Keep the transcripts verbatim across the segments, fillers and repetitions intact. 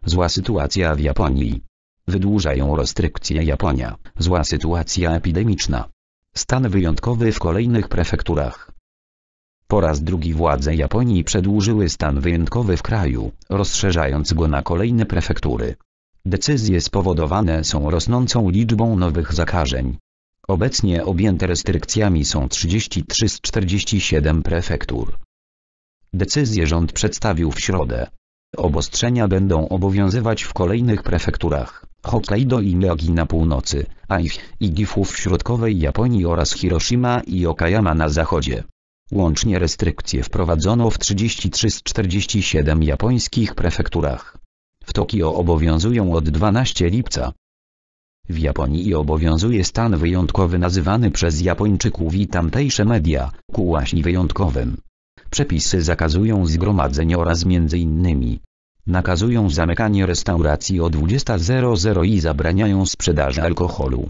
Zła sytuacja w Japonii. Wydłużają restrykcje Japonia. Zła sytuacja epidemiczna. Stan wyjątkowy w kolejnych prefekturach. Po raz drugi władze Japonii przedłużyły stan wyjątkowy w kraju, rozszerzając go na kolejne prefektury. Decyzje spowodowane są rosnącą liczbą nowych zakażeń. Obecnie objęte restrykcjami są trzydzieści trzy z czterdziestu siedmiu prefektur. Decyzję rząd przedstawił w środę. Obostrzenia będą obowiązywać w kolejnych prefekturach: Hokkaido i Miyagi na północy, Aichi i Gifu w środkowej Japonii oraz Hiroshima i Okayama na zachodzie. Łącznie restrykcje wprowadzono w trzydziestu trzech z czterdziestu siedmiu japońskich prefekturach. W Tokio obowiązują od dwunastego lipca. W Japonii obowiązuje stan wyjątkowy nazywany przez Japończyków i tamtejsze media kułaśni wyjątkowym. Przepisy zakazują zgromadzeń oraz między innymi nakazują zamykanie restauracji o dwudziestej i zabraniają sprzedaży alkoholu.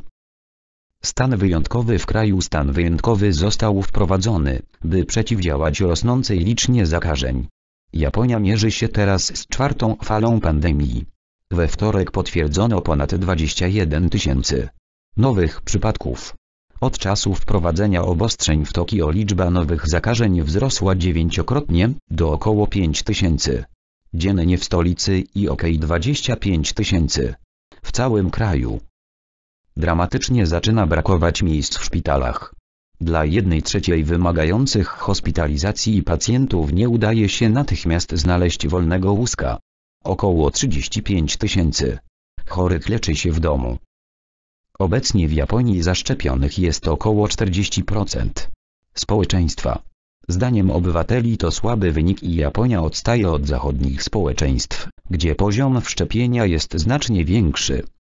Stan wyjątkowy w kraju. Stan wyjątkowy został wprowadzony, by przeciwdziałać rosnącej licznie zakażeń. Japonia mierzy się teraz z czwartą falą pandemii. We wtorek potwierdzono ponad dwadzieścia jeden tysięcy nowych przypadków. Od czasu wprowadzenia obostrzeń w Tokio liczba nowych zakażeń wzrosła dziewięciokrotnie, do około pięć tysięcy dziennie w stolicy i około dwadzieścia pięć tysięcy w całym kraju. Dramatycznie zaczyna brakować miejsc w szpitalach. Dla jednej trzeciej wymagających hospitalizacji pacjentów nie udaje się natychmiast znaleźć wolnego łóżka. Około trzydzieści pięć tysięcy chorych leczy się w domu. Obecnie w Japonii zaszczepionych jest około czterdzieści procent społeczeństwa. Zdaniem obywateli to słaby wynik i Japonia odstaje od zachodnich społeczeństw, gdzie poziom wszczepienia jest znacznie większy.